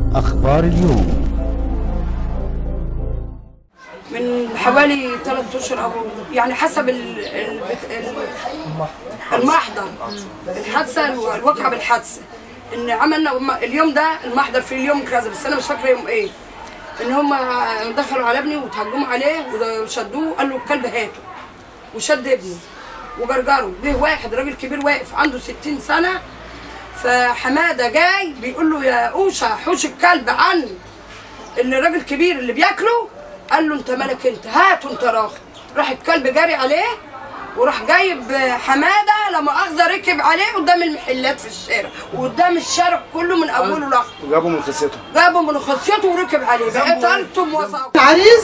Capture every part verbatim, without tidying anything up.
أخبار اليوم. من حوالي ثلاثة أشهر أو يعني حسب ال ال المحضر الحادثة الواقعة بالحادثة إن عملنا اليوم ده المحضر في اليوم كذا بس أنا مش فاكرة يوم إيه. إن هم دخلوا على ابني وتهجموا عليه وشدوه قال له الكلب هاته وشد ابني وجرجره. جه واحد راجل كبير واقف عنده ستين سنة فحماده جاي بيقول له يا اوشا حوش الكلب عن الراجل الكبير اللي بياكله. قال له انت مالك انت هاته انت راخي. راح الكلب جاري عليه وراح جايب حماده لا مؤاخذه ركب عليه قدام المحلات في الشارع وقدام الشارع كله من اوله لاخره. جابوا من خصيته جابوا من خصيته وركب عليه. بقيت قلتم وصعب العريس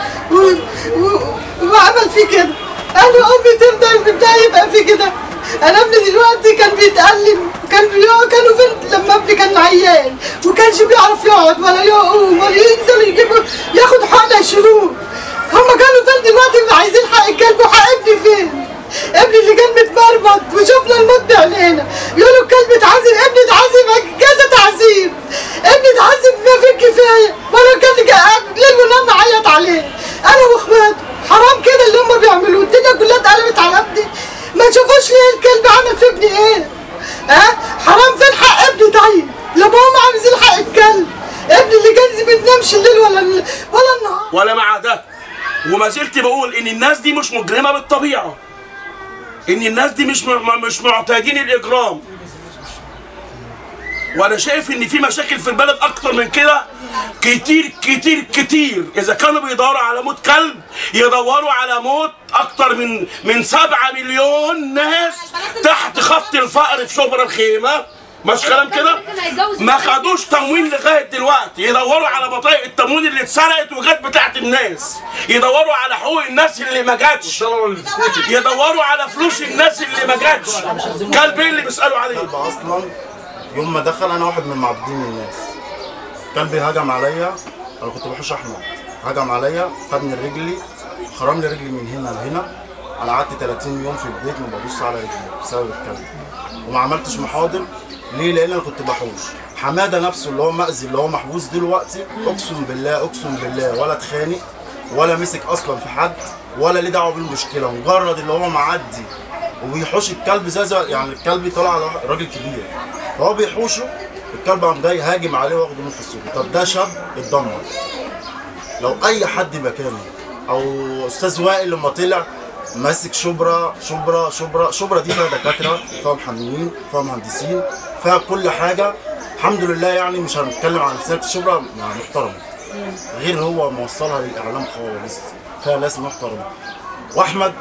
وعمل فيه كده. قال له امي ترضى البدايه يبقى فيه كده. انا ابني دلوقتي كان بيتألم كان بيقعد كانوا فين لما ابني كان عيان وكانش بيعرف يقعد ولا يقوم ولا ينزل يجيبه ياخد حقنه يشيلوه. هم كانوا فين دلوقتي عايزين حق الكلب وحق ابني فين؟ ابني اللي كان متمرمط وشفنا الموت بعينينا يقولوا الكلب اتعذب ابني اتعذب كذا تعذيب ابني اتعذب ما فيه كفايه وانا كان ليل ونهار نعيط عليه انا واخواته. حرام كده اللي هم بيعملوه. الدنيا كلها اتقلبت على ابني. ما تشوفوش ليه الكلب عمل في ابني ايه؟ ها؟ أه؟ حرام فين حق ابني طيب؟ لما هم عايزين حق الكلب. ابني اللي كان ما بينامش الليل ولا ولا النهار. ولا مع ده وما زلت بقول ان الناس دي مش مجرمه بالطبيعه. ان الناس دي مش مش معتادين الاجرام. وانا شايف ان في مشاكل في البلد اكتر من كده كتير كتير كتير. اذا كانوا بيدوروا على موت كلب يدوروا على موت اكتر من من سبعة مليون ناس تحت خط الفقر في شبرا الخيمه. مش كلام كده؟ ما خدوش تموين لغايه دلوقتي. يدوروا على بطايق التموين اللي اتسرقت وجت بتاعت الناس. يدوروا على حقوق الناس اللي ما جاتش. يدوروا على فلوس الناس اللي ما جاتش. كلب ايه اللي بيسالوا عليه؟ اصلا يوم ما دخل انا واحد من معدودين الناس. كلبي هجم عليا انا كنت بحوش احمد. هجم عليا خدني رجلي خرم لي رجلي من هنا لهنا. انا قعدت ثلاثين يوم في البيت ما بدوس على رجلي بسبب الكلب وما عملتش محاضر. ليه؟ لان انا كنت بحوش. حماده نفسه اللي هو مأذي اللي هو محبوس دلوقتي اقسم بالله اقسم بالله ولا اتخانق ولا مسك اصلا في حد ولا ليه دعوه بالمشكله. مجرد اللي هو معدي وبيحوش الكلب زي زي يعني الكلب طلع على راجل كبير فهو بيحوشه. الكلب قام جاي هاجم عليه واخده من خصوصه. طب ده شاب اتدمر. لو اي حد مكانه او استاذ وائل لما طلع ماسك شبرا شبرا شبرا شبرا دي فيها دكاتره فيها محاميين فيها مهندسين فيها كل حاجه الحمد لله. يعني مش هنتكلم عن سيره شبرا يعني محترمه غير هو موصلها للاعلام خالص. فيها ناس محترمه. واحمد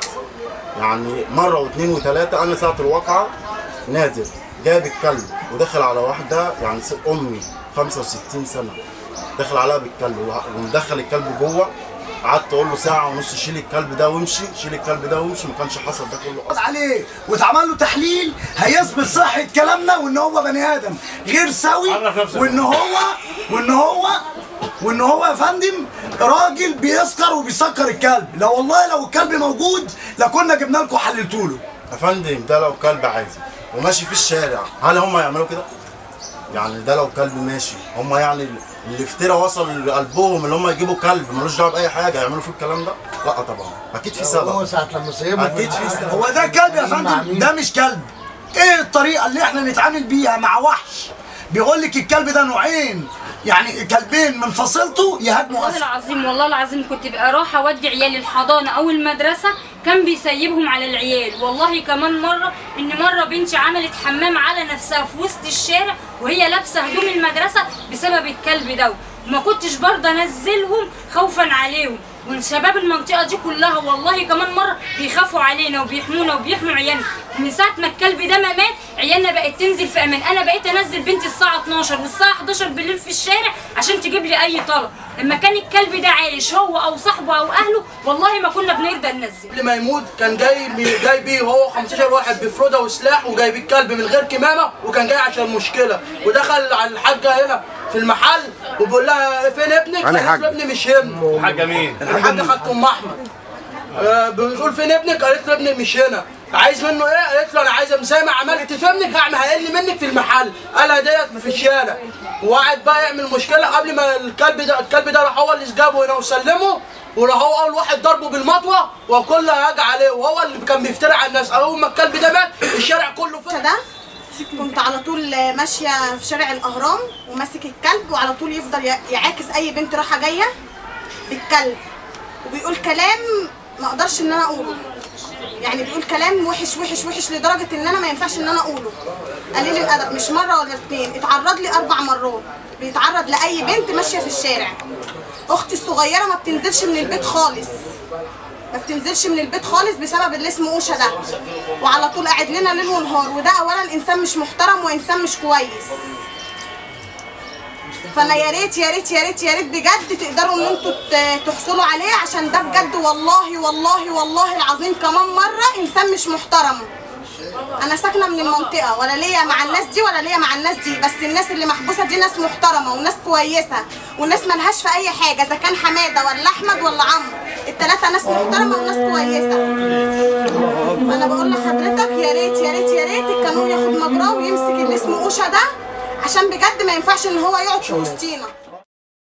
يعني مره واثنين وثلاثه انا ساعه الواقعه نادر جاب الكلب ودخل على واحده يعني امي خمسة وستين سنه دخل عليها بالكلب ومدخل الكلب جوه. قعدت اقول له ساعه ونص شيل الكلب ده وامشي شيل الكلب ده وامشي. ما كانش حصل ده كله اصلا عليه واتعمل له تحليل هيثبت صحه كلامنا وان هو بني ادم غير سوي وان هو وان هو وان هو يا فندم راجل بيسكر وبيسكر الكلب. لا والله لو الكلب موجود لكنا جبنا لكم حللتوا له. يا فندم ده لو كلب عادي وماشي في الشارع هل هم يعملوا كده؟ يعني ده لو كلب ماشي هم يعني الافتراء وصل لقلبهم اللي هم يجيبوا كلب ملوش دعوه باي حاجه يعملوا فيه الكلام ده؟ لا طبعا اكيد في سبب. هو ساعه لما سيبه اكيد في سبب. هو ده كلب يا فندم؟ ده مش كلب. ايه الطريقه اللي احنا نتعامل بيها مع وحش بيقول لك الكلب ده نوعين يعني كلبين من فصيلته يهاجموا؟ والله العظيم والله العظيم كنت بقى اروح اودي عيالي الحضانه او المدرسه كان بيسيبهم على العيال. والله كمان مره ان مره بنتي عملت حمام على نفسها في وسط الشارع وهي لابسه هدوم المدرسه بسبب الكلب ده وما كنتش برضه انزلهم خوفا عليهم. والشباب المنطقه دي كلها والله كمان مره بيخافوا علينا وبيحمونا وبيحموا عيالنا. من ساعه ما الكلب ده ما مات عيالنا بقت تنزل في امان. انا بقيت انزل بنتي الساعه اتناشر والساعه حداشر بالليل في الشارع عشان تجيب لي اي طلب. لما كان الكلب ده عايش هو او صاحبه او اهله والله ما كنا بنرضى ننزل. قبل ما يموت كان جاي جاي بيه هو خمستاشر واحد بفروده وسلاح وجايب الكلب من غير كمامه وكان جاي عشان مشكله ودخل على الحاجه هنا في المحل وبيقول لها فين ابنك؟ قالت له ابني مش هنا. الحاجه مين؟ الحاجه خدت ام احمد. آه بيقول فين ابنك؟ قالت له ابني مش هنا. عايز منه ايه؟ قالت له انا عايزه زي ما عملت في ابنك هعمل هقل منك في المحل. قالها ديت في الشارع وقعد بقى يعمل مشكله قبل ما الكلب ده الكلب ده راح هو اللي جابه هنا وسلمه، وراح هو اول واحد ضربه بالمطوه وكل هاج عليه، وهو اللي كان بيفتري على الناس. اول ما الكلب ده مات الشارع كله فات. ده كنت على طول ماشيه في شارع الاهرام وماسك الكلب، وعلى طول يفضل يعاكس اي بنت رايحه جايه بالكلب، وبيقول كلام ما اقدرش ان انا اقوله، يعني بيقول كلام وحش وحش وحش لدرجه ان انا ما ينفعش ان انا اقوله. قليل الادب مش مره ولا اتنين، اتعرض لي اربع مرات، بيتعرض لاي بنت ماشيه في الشارع. اختي الصغيره ما بتنزلش من البيت خالص، ما بتنزلش من البيت خالص بسبب اللي اسمه اوشا ده، وعلى طول قاعد لنا ليل ونهار، وده اولا انسان مش محترم وانسان مش كويس. فانا يا ريت يا ريت يا ريت يا ريت بجد تقدروا ان انتوا تحصلوا عليه، عشان ده بجد والله والله والله العظيم كمان مره انسان مش محترم. انا ساكنه من المنطقه، ولا ليا مع الناس دي ولا ليا مع الناس دي، بس الناس اللي محبوسه دي ناس محترمه وناس كويسه وناس ملهاش في اي حاجه، اذا كان حماده ولا احمد ولا عمرو، الثلاثه ناس محترمه وناس كويسه. فانا بقول لحضرتك يا ريت يا ريت يا ريت القانون ياخد مجراه ويمسك اللي اسمه اوشا ده، عشان بجد ما ينفعش ان هو يقعد في وسطينا.